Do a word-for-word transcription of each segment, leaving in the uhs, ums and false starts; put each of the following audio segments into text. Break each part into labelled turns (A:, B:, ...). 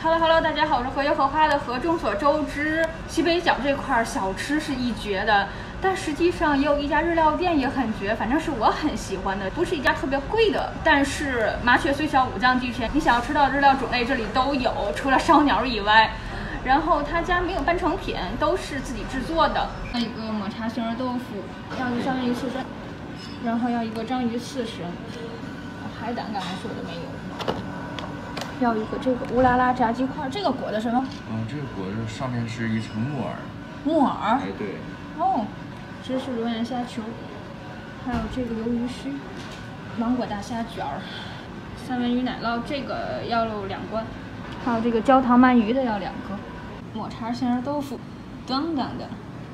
A: Hello Hello， 大家好，我是荷叶荷花的荷。众所周知，西北角这块小吃是一绝的，但实际上也有一家日料店也很绝，反正是我很喜欢的，不是一家特别贵的。但是麻雀虽小五脏俱全，你想要吃到日料种类这里都有，除了烧鸟以外。然后他家没有半成品，都是自己制作的。要一个抹茶杏仁豆腐，要一个三文鱼刺身，然后要一个章鱼刺身，海胆刚才说的没有。要一个这个乌拉拉炸鸡块，这个裹的什么？
B: 嗯，这个裹着上面是一层木耳。
A: 木耳？
B: 哎，对。
A: 哦，芝士榴莲虾球，还有这个鱿鱼须，芒果大虾卷儿，三文鱼奶酪，这个要两罐，还有这个焦糖鳗鱼的要两个，抹茶杏仁豆腐，等等的。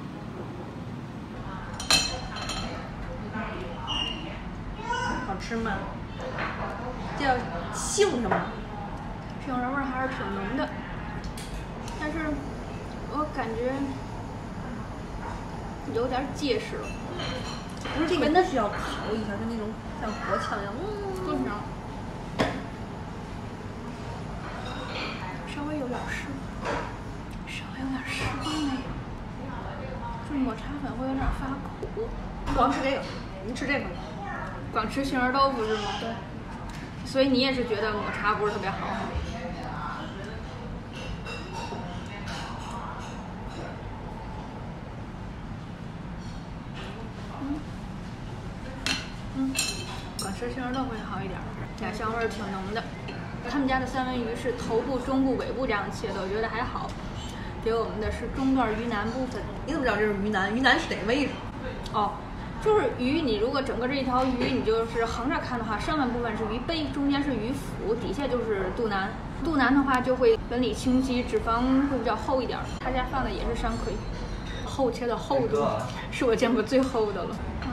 C: 好吃吗？这叫杏什么？
A: 杏仁味儿还是挺浓的，但是我感觉有点结实了。
C: 不是这个真的是要烤一下，就那种像国强一样，嗯，
A: 多少？稍微有点湿，稍微有点湿光那个，这抹茶粉会有点发苦。
C: 光吃这个，你吃这个，
A: 光吃杏仁豆腐是吗？
C: 对。
A: 所以你也是觉得抹茶不是特别好？嗯，嗯，光吃杏仁豆腐会好一点，家香味儿挺浓的。他们家的三文鱼是头部、中部、尾部这样切的，我觉得还好。给我们的是中段鱼腩部分。
C: 你怎么知道这是鱼腩？鱼腩是哪个位置？
A: 哦。就是鱼，你如果整个这一条鱼，你就是横着看的话，上半部分是鱼背，中间是鱼腹，底下就是肚腩。肚腩的话就会纹理清晰，脂肪会比较厚一点。他家放的也是山葵，厚切的厚度是我见过最厚的了。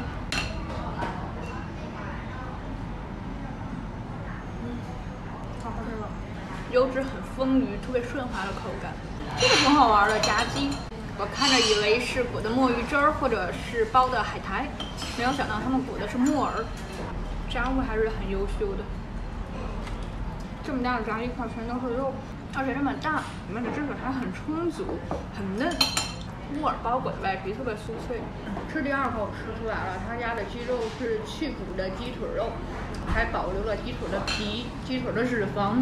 A: 嗯，好好吃了，油脂很丰腴，特别顺滑的口感。这个挺好玩的，炸鸡。我看着以为是裹的墨鱼汁儿，或者是包的海苔，没有想到他们裹的是木耳，炸物还是很优秀的。这么大的炸鸡块全都是肉，而且这么大，里面的汁水还很充足，很嫩。木耳包裹的外皮特别酥脆。吃第二口吃出来了，他家的鸡肉是去骨的鸡腿肉，还保留了鸡腿的皮、鸡腿的脂肪，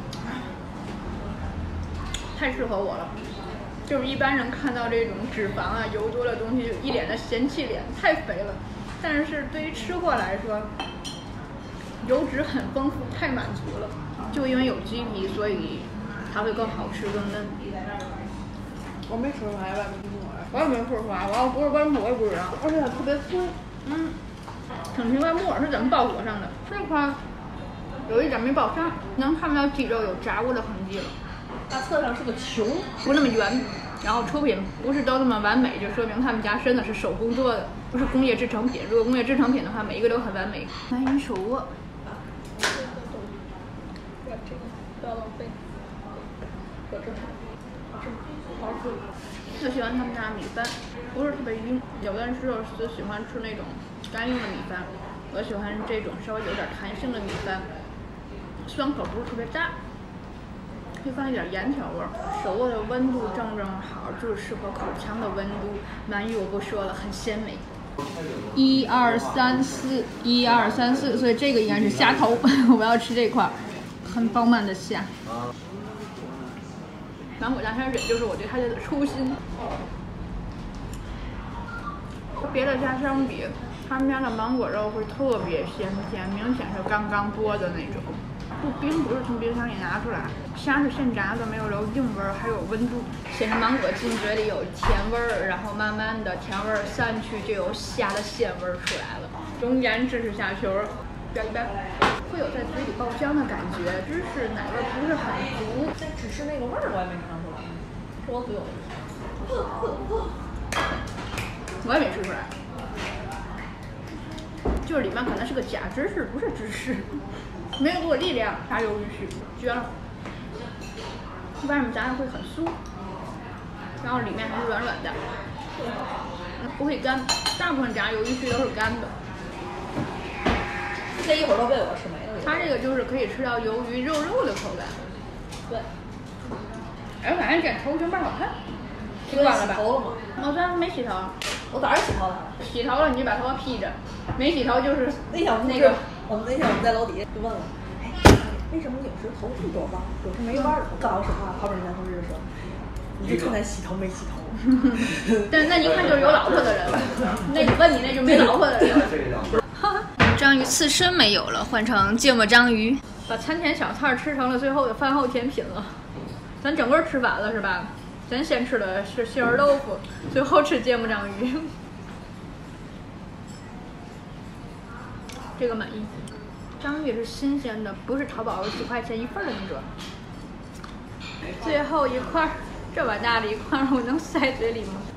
A: 太适合我了。就是一般人看到这种脂肪啊、油多的东西，就一脸的嫌弃脸，太肥了。但是对于吃货来说，油脂很丰富，太满足了。就因为有鸡皮，所以它会更好吃、更嫩。
C: 我没吃出来外面是木耳，
A: 我也没吃出来，我要不是关注我也不知道。
C: 而且它特别脆。
A: 嗯，挺奇怪木耳是怎么包裹上的？这块有一点没包上，能看到鸡肉有炸过的痕迹了。
C: 大侧上是个球，
A: 不那么圆，然后出品不是都那么完美，就说明他们家真的是手工做的，不是工业制成品。如果工业制成品的话，每一个都很完美。鳗鱼手握，
C: 不要浪费，我这好吃，好吃。
A: 最喜欢他们家米饭，不是特别硬，有的人是就喜欢吃那种干硬的米饭，我喜欢这种稍微有点弹性的米饭，酸口不是特别大。会放一点盐调味儿，手握的温度正正好，就是适合口腔的温度。鳗鱼我不说了，很鲜美。一二三四，一二三四，所以这个应该是虾头，我要吃这块，很饱满的虾。芒果大虾水就是我对它的初心。和别的家相比，他们家的芒果肉会特别鲜甜，明显是刚刚剥的那种。不冰不是从冰箱里拿出来，虾是现炸的，没有留硬味儿，还有温度。显得芒果进嘴里有甜味儿，然后慢慢的甜味儿散去，就有虾的鲜味儿出来了。中间芝士虾球，表一般会有在嘴里爆浆的感觉，芝士奶味儿不是很足。
C: 但只是那个味儿我也没尝出来，是我嘴有。
A: 我也没吃出来，就是里面可能是个假芝士，不是芝士。没有给我力量，炸鱿鱼须绝了。外面炸的会很酥，然后里面还是软软的，不会干。大部分炸鱿鱼须都是干的。
C: 这一会儿都被我吃没了。
A: 它这个就是可以吃到鱿鱼肉肉的口感。
C: 对，
A: 哎，反正剪头型倍好看。
C: 洗完了吧？头了吗？
A: 我昨天没洗头。
C: 我早上洗头了。
A: 洗头了你就把头发披着，没洗头就是
C: 那天我们
A: 那个。
C: 我们那天我们在楼底下就问我，哎，为什么有时头这么多弯，有时没弯的？刚有说话，旁边那男同事就说，你是正在洗头没洗头？
A: 但那一看就是有老婆的人，那问你那就没老婆的人。章鱼刺身没有了，换成芥末章鱼。把餐前小菜吃成了最后的饭后甜品了。咱整个吃完了是吧？咱先吃的是杏仁豆腐，最后吃芥末章鱼。这个满意。章鱼也是新鲜的，不是淘宝几块钱一份的那种。最后一块，这碗大的一块，我能塞嘴里吗？